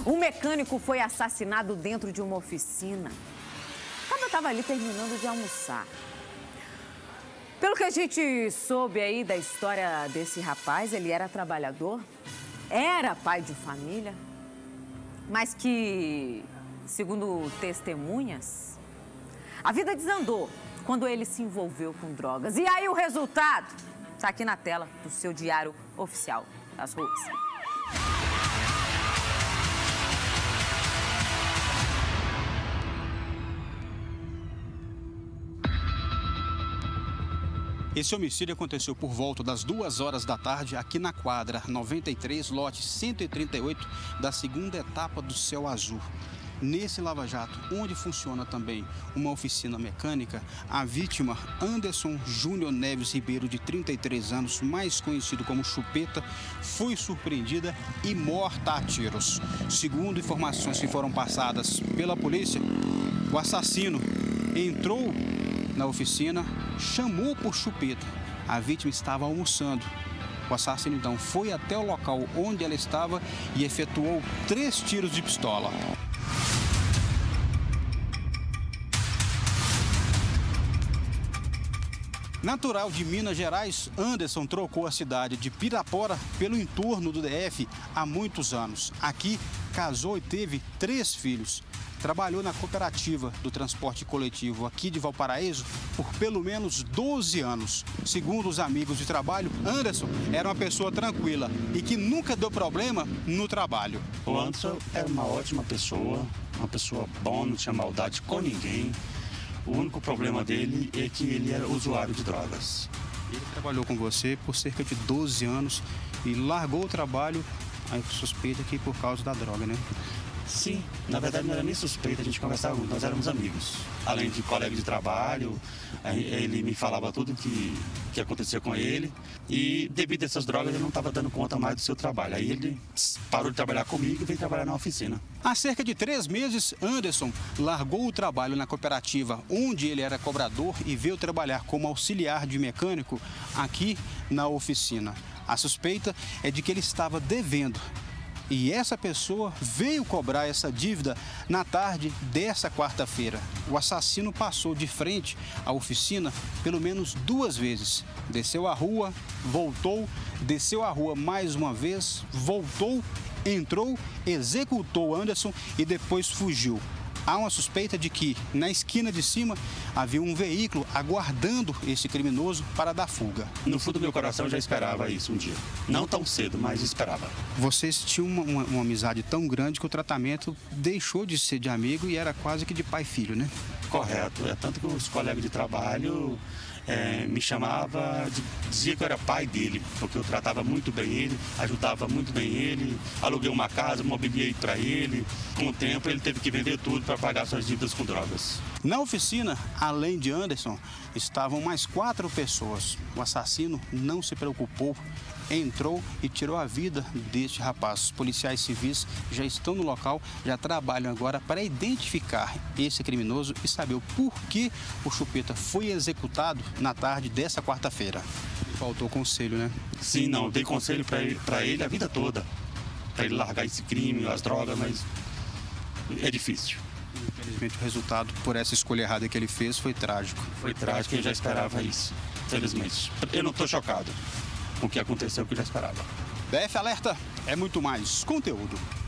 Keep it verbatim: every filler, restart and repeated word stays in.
Um mecânico foi assassinado dentro de uma oficina. O cara estava ali terminando de almoçar. Pelo que a gente soube aí da história desse rapaz, ele era trabalhador, era pai de família, mas que, segundo testemunhas, a vida desandou quando ele se envolveu com drogas. E aí o resultado está aqui na tela do seu diário oficial das ruas. Esse homicídio aconteceu por volta das duas horas da tarde aqui na quadra noventa e três, lote cento e trinta e oito, da segunda etapa do Céu Azul. Nesse lava-jato, onde funciona também uma oficina mecânica, a vítima, Anderson Júnior Neves Ribeiro, de trinta e três anos, mais conhecido como Chupeta, foi surpreendida e morta a tiros. Segundo informações que foram passadas pela polícia, o assassino entrou na oficina, chamou por Chupeta. A vítima estava almoçando. O assassino, então, foi até o local onde ela estava e efetuou três tiros de pistola. Natural de Minas Gerais, Anderson trocou a cidade de Pirapora pelo entorno do D F há muitos anos. Aqui, casou e teve três filhos. Trabalhou na cooperativa do transporte coletivo aqui de Valparaíso por pelo menos doze anos. Segundo os amigos de trabalho, Anderson era uma pessoa tranquila e que nunca deu problema no trabalho. O Anderson era uma ótima pessoa, uma pessoa boa, não tinha maldade com ninguém. O único problema dele é que ele era usuário de drogas. Ele trabalhou com você por cerca de doze anos e largou o trabalho, aí suspeita que por causa da droga, né? Sim, na verdade não era nem suspeita, a gente conversava muito, nós éramos amigos. Além de colega de trabalho, ele me falava tudo que, que acontecia com ele e devido a essas drogas ele não estava dando conta mais do seu trabalho. Aí ele parou de trabalhar comigo e veio trabalhar na oficina. Há cerca de três meses, Anderson largou o trabalho na cooperativa onde ele era cobrador e veio trabalhar como auxiliar de mecânico aqui na oficina. A suspeita é de que ele estava devendo. E essa pessoa veio cobrar essa dívida na tarde dessa quarta-feira. O assassino passou de frente à oficina pelo menos duas vezes. Desceu a rua, voltou, desceu a rua mais uma vez, voltou, entrou, executou Anderson e depois fugiu. Há uma suspeita de que, na esquina de cima, havia um veículo aguardando esse criminoso para dar fuga. No fundo do meu coração eu já esperava isso um dia. Não tão cedo, mas esperava. Vocês tinham uma, uma, uma amizade tão grande que o tratamento deixou de ser de amigo e era quase que de pai e filho, né? Correto. É tanto que os colegas de trabalho é, me chamavam, de, dizia que eu era pai dele, porque eu tratava muito bem ele, ajudava muito bem ele, aluguei uma casa, mobiliei para ele. Com o tempo ele teve que vender tudo para pagar suas dívidas com drogas. Na oficina, além de Anderson, estavam mais quatro pessoas. O assassino não se preocupou, entrou e tirou a vida deste rapaz. Os policiais civis já estão no local, já trabalham agora para identificar esse criminoso e saber o porquê o Chupeta foi executado na tarde dessa quarta-feira. Faltou conselho, né? Sim, não, dei conselho para ele, para ele a vida toda, para ele largar esse crime, as drogas, mas é difícil. Infelizmente o resultado por essa escolha errada que ele fez foi trágico. Foi trágico, eu já esperava isso, felizmente. Eu não estou chocado com o que aconteceu, que eu já esperava. B F Alerta é muito mais conteúdo.